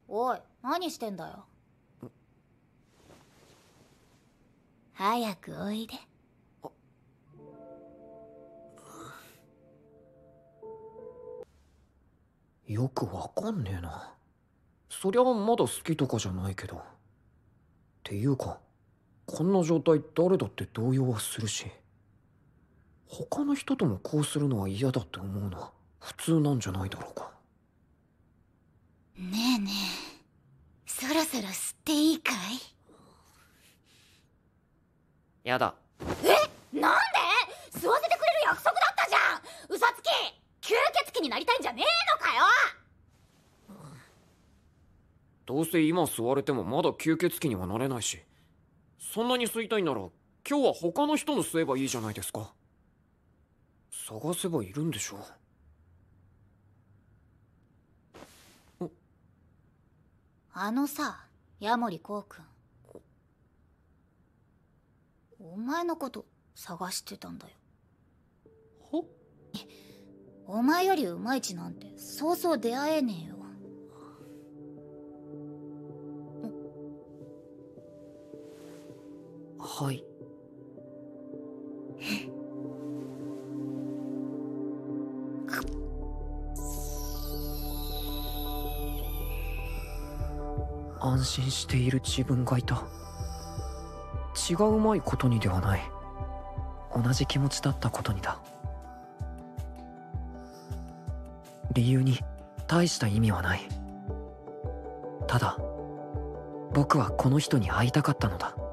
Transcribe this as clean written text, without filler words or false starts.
おい、何してんだよ。早くおいで。 よくわかんねえな。そりゃまだ好きとかじゃないけど。っていうか、こんな状態誰だって動揺はするし、他の人ともこうするのは嫌だって思うのは普通なんじゃないだろうか。 ねえねえ、そろそろ吸っていいかい？ やだ。 なんで？吸わせてくれる約束だったじゃん。嘘つき、吸血鬼になりたいんじゃねえのかよ。 どうせ今吸われてもまだ吸血鬼にはなれないし、そんなに吸いたいなら今日は他の人の吸えばいいじゃないですか。探せばいるんでしょう。 あのさ、ヤモリコウ君、お前のこと探してたんだよ。 は？ お前よりうまいちなんてそうそう出会えねえよ。 はい。安心している自分がいた。違うまいことにではない。同じ気持ちだったことにだ。理由に大した意味はない。ただ僕はこの人に会いたかったのだ。